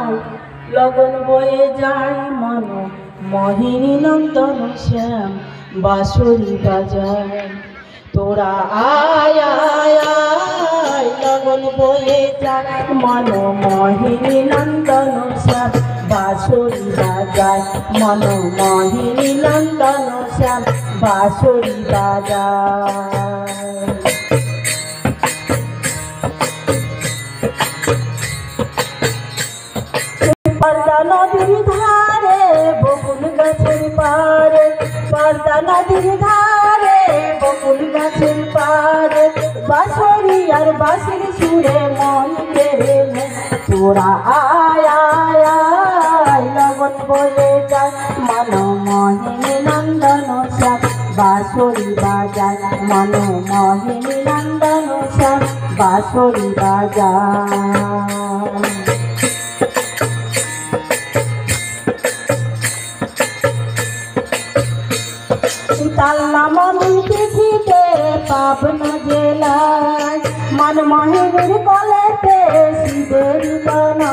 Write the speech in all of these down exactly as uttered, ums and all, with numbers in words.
লগন বয়ে যায় মন মোহিনী নন্দন শ্যাম বাঁশরি বাজায়। তোরা আয় আয় আয় লগন বয়ে যায় মন মোহিনী নন্দন শ্যাম বাঁশরি বাজায়। মন মোহিনী নন্দন শ্যাম বাঁশরি বাজায়। পর্দা নদীর ধারে বকুল গাছের পাড়ে, পর্দা নদীর ধারে বকুল গাছের পাড়ে বাঁশরি আর বাঁশির সুরে মন কেড়ে নে। তোরা আয় আয় আয় লগন বয়ে যায় মন মোহিনী নন্দন শ্যাম বাঁশরি বাজায়। মন মোহিনী নন্দন শ্যাম বাঁশরি বাজায়। তাল্লা মন তিথিতে পাবনা জেলায় মন মোহিনীর কলেতে শিবের গানা।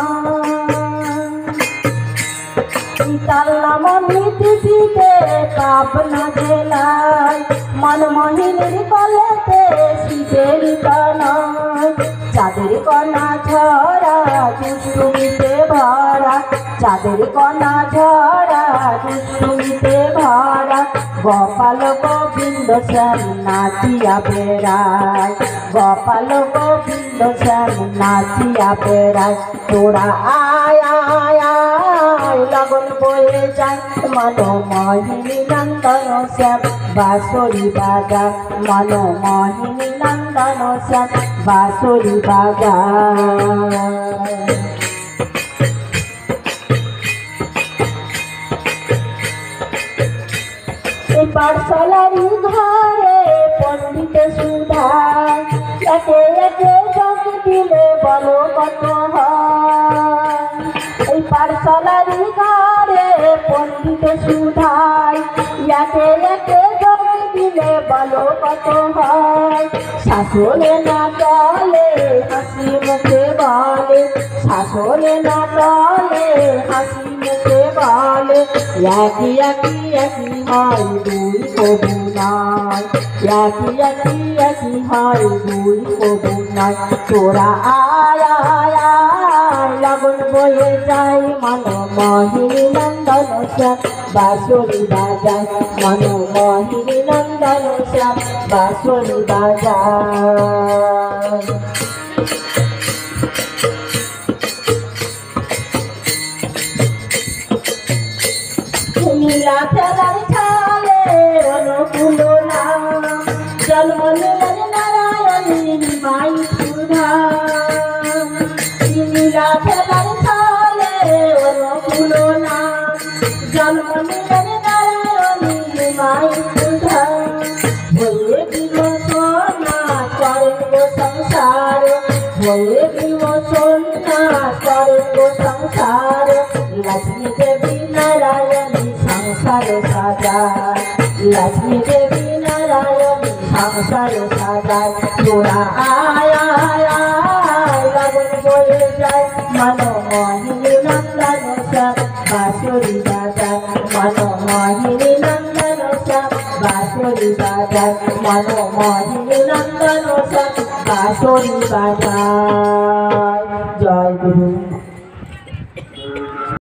তাল্লা মন তিথিতে পাবনা জেলায় মন মোহিনীর কলেতে শিবের গানা। চাঁদের কণা ঝরা দুষ্টুমিতে ভরা, চাঁদের কণা ঝরা দুষ্টুমিতে ভরা গোপাল গোবিন্দ শ্যাম নাচিয়া বেড়ায়। গোপাল গোবিন্দ শ্যাম নাচিয়া বেড়ায়। তোরা আয় আয় আয় লগন বয়ে যায় মন মোহিনী নন্দন শ্যাম বাঁশরি বাজায়। মন মোহিনী নন্দন শ্যাম বাঁশরি বাজায়। পাঠশালারি ঘরে পণ্ডিত সুধায় একে একে যোগ দিলে বলো কত হয়। এই পাঠশালারি ঘরে পণ্ডিত সুধায় একে একে যোগ দিলে বলো কত হয়। শাসনে না চলে হাসি মুখে বলে, শাসনে না চলে হাসি মুখে বলে একই একই একই হয় দুই কবু নাই। একই একই একই হয় দুই কবু নাই। তোরা আয় আয় আয় লগন বয়ে যায় মন মোহিনী নন্দন শ্যাম বাঁশরি বাজায়। মন মোহিনী নন্দন শ্যাম বাঁশরি বাজায়। নীলা খেলার ছালে অনুকূল নাম জন্ম নিলেন নারায়ণীর মাই সুধা। নীলা খেলার ছালে অনুকূল নাম জন্ম নিলেন নারায়ণীর মাই সুধা। হয়ে দিব সোনা করেন সংসার, হয়ে দিব সোনা করেন সংসার লক্ষ্মী দেবী নারায়ণী সংসার সাজায়। লক্ষ্মী দেবী নারায়ণী সংসার সাজায়। তোরা আয় আয় আয় লগন বয়ে যায় মন মোহিনী নন্দন শ্যাম বাঁশরি বাজায়। মন মোহিনী নন্দন শ্যাম বাঁশরি বাজায়। মন মোহিনী নন্দন শ্যাম বাঁশরি বাজায়। জয় গুরু।